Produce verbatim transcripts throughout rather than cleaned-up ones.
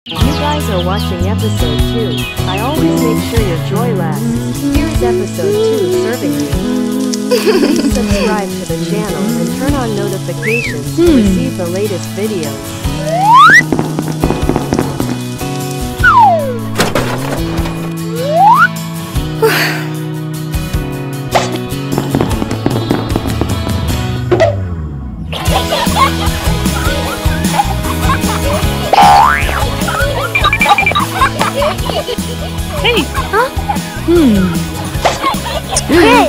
You guys are watching episode two. I always make sure your joy lasts. Here's episode two serving you. Please subscribe to the channel and turn on notifications to receive the latest videos. Hey! Huh? Hmm. Hey!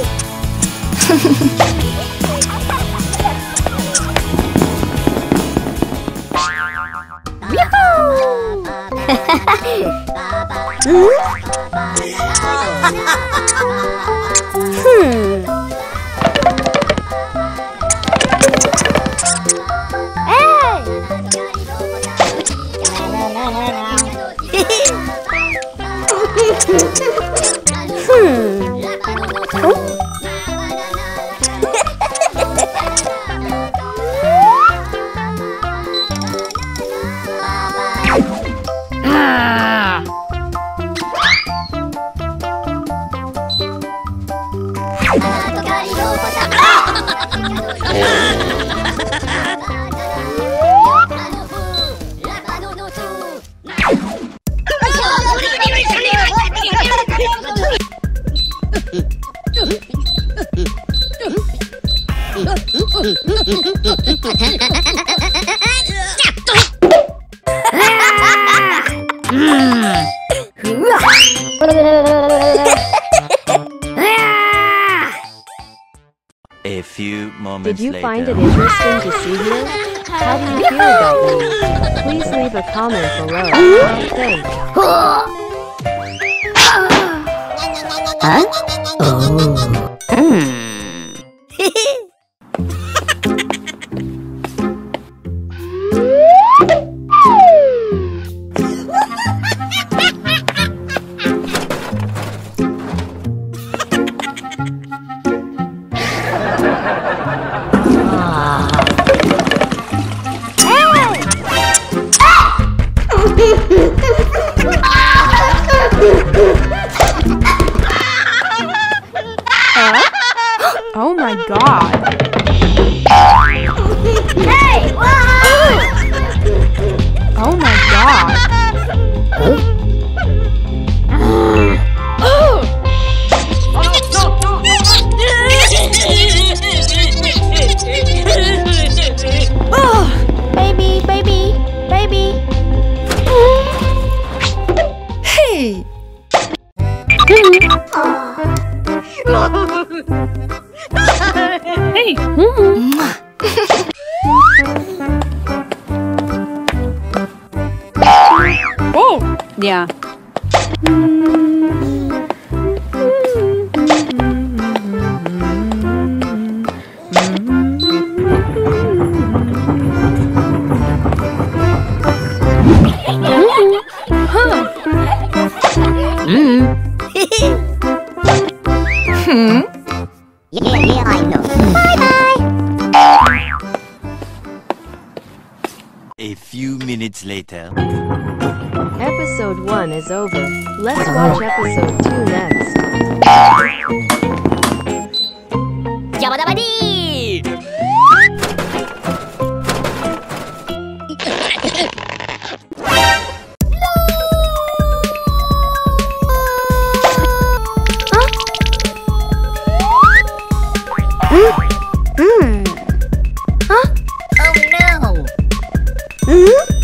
A few moments Did you later. find it interesting to see here? How do you feel about me? Please leave a comment below. Thanks. Huh? Oh. Hmm. Oh my god! Hey! Oh my god! Oh, baby, baby, baby. Hey! Hey! Oh! Yeah. Hmm? Yeah, yeah, I know. Bye-bye! A few minutes later. Episode one is over. Let's watch episode two next. Yabba-dabba-dee! Hmm? Huh? Oh no! Hmm?